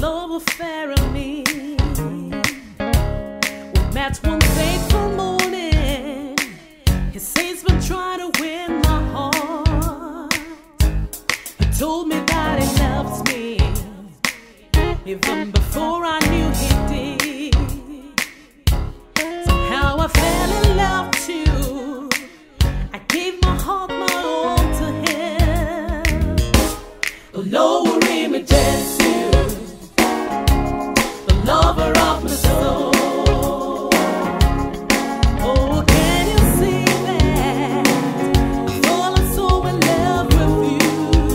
love affair of me. We met one fateful morning. He says he's been trying to win my heart. He told me that he loves me, even before I knew he did. Somehow I fell in love too. I gave my heart, my all to him. The lower images too, the lover of my soul. Oh, can you see that? I've fallen so in love with you.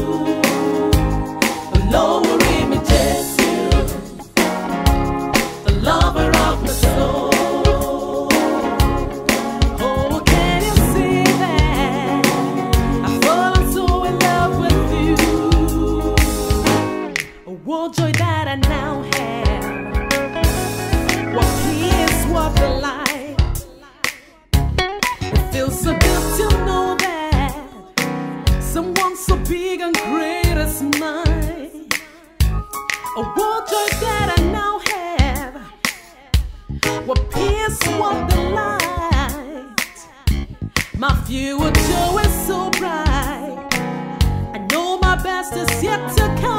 The lower images too, the lover of my soul. What joy that I now have, what peace, what delight. It feels so good to know that someone so big and great is mine. Oh, what joy that I now have, what peace, what delight. My future is so bright. I know my best is yet to come.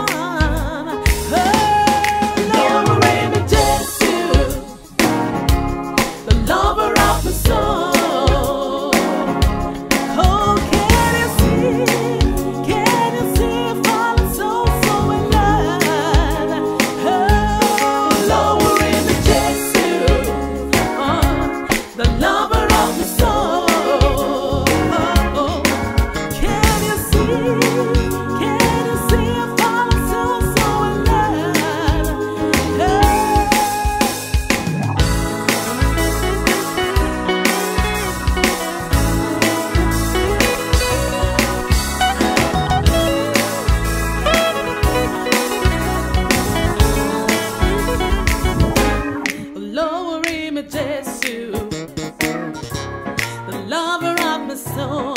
The lover of my soul.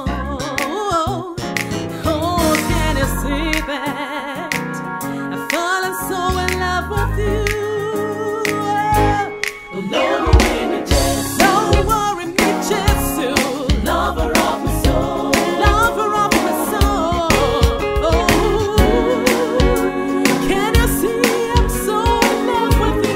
Oh, can you see that? I've fallen so in love with you. The lover images, lover images too. Lover of my soul, lover of my soul. Oh, can you see I'm so in love with you?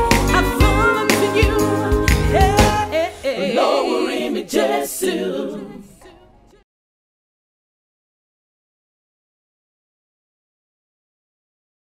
Lower images too.